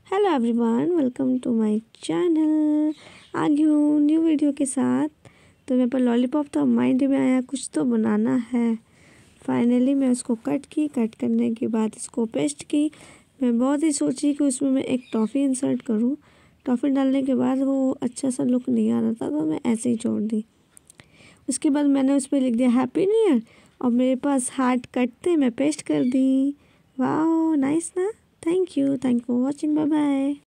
Hello everyone, welcome to my channel. आ गई हूँ न्यू वीडियो के साथ। तो मेरे पर लॉलीपॉप तो माइंड में आया कुछ तो बनाना है। फाइनली मैं उसको कट करने के बाद इसको पेस्ट की। मैं बहुत ही सोची कि उसमें मैं एक टॉफ़ी इंसर्ट करूँ। टॉफ़ी डालने के बाद वो अच्छा सा लुक नहीं आ रहा था तो मैं ऐसे ही छोड़ दी। उसके बाद मैंने उस पर लिख दिया हैप्पी न्यू ईयर और मेरे पास हार्ट कट थे, मैं पेस्ट कर दी। वाह नाइस ना। Thank you for watching. Bye bye.